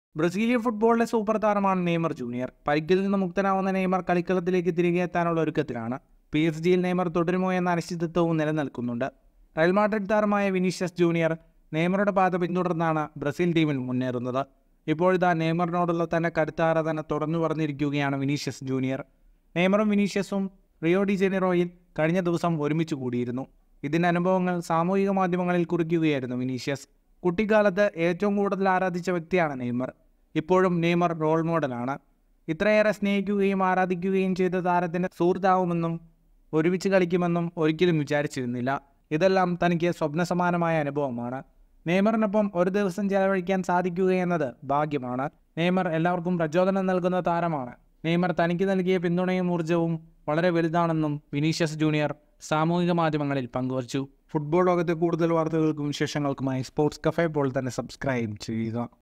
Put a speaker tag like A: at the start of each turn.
A: Brazilian ഫുട്ബോളിലെ super താരമാണ് Neymar junior. പരിക്കിൽ നിന്ന് മുക്തനാവുന്ന നെയ്മർ കളിക്കളത്തിലേക്ക് തിരികെ എത്താനുള്ള ഒരുക്കത്തിലാണ്. PSG-യിൽ നെയ്മർ തുടരുമോ എന്ന അനിശ്ചിതത്വവും നിലനിൽക്കുന്നുണ്ട്. റയൽ മാഡ്രിഡ് താരമായ വിനീഷ്യസ് ജൂനിയർ നെയ്മറുടെ പാത പിന്തുടർന്നാണ് ബ്രസീൽ ടീമിൽ മുന്നേറുന്നത്. ഇപ്പോഴിതാ നെയ്മറിനോടുള്ള തന്റെ കടുത്ത ആരാധന തുറന്നു പറഞ്ഞിരിക്കുകയാണ് വിനീഷ്യസ് ജൂനിയർ. നെയ്മറും വിനീഷ്യസും റിയോ ഡി ജനീറോയിൽ കഴിഞ്ഞ ദിവസം ഒരുമിച്ച് കൂടിയിരുന്നു. ഇതിൻ്റെ അനുഭവങ്ങൾ സാമൂഹിക മാധ്യമങ്ങളിൽ കുറിക്കുകയായിരുന്നു വിനീഷ്യസ്. കുട്ടിക്കാലത്ത് ഏറ്റവും കൂടുതൽ ആരാധിച്ച വ്യക്തിയാണ് നെയ്മർ. ഇപ്പോഴും നെയ്മർ റോൾ മോഡലാണ്. ഇത്രയേറെ സ്നേഹിക്കുകയും ആരാധിക്കുകയും ചെയ്ത താരത്തിൻ്റെ സുഹൃത്താവുമെന്നും ഒരുമിച്ച് കളിക്കുമെന്നും ഒരിക്കലും വിചാരിച്ചിരുന്നില്ല. ഇതെല്ലാം തനിക്ക് സ്വപ്നസമാനമായ അനുഭവമാണ്. നെയ്മറിനൊപ്പം ഒരു ദിവസം ചെലവഴിക്കാൻ സാധിക്കുകയെന്നത് ഭാഗ്യമാണ്. നെയ്മർ എല്ലാവർക്കും പ്രചോദനം നൽകുന്ന താരമാണ്. നെയ്മർ തനിക്ക് നൽകിയ പിന്തുണയും ഊർജ്ജവും വളരെ വലുതാണെന്നും വിനീഷ്യസ് ജൂനിയർ സാമൂഹിക മാധ്യമങ്ങളിൽ പങ്കുവച്ചു. ഫുട്ബോൾ ലോകത്തെ കൂടുതൽ വാർത്തകൾക്കും വിശേഷങ്ങൾക്കുമായി സ്പോർട്സ് കഫേ പോൾ തന്നെ സബ്സ്ക്രൈബ് ചെയ്യുക.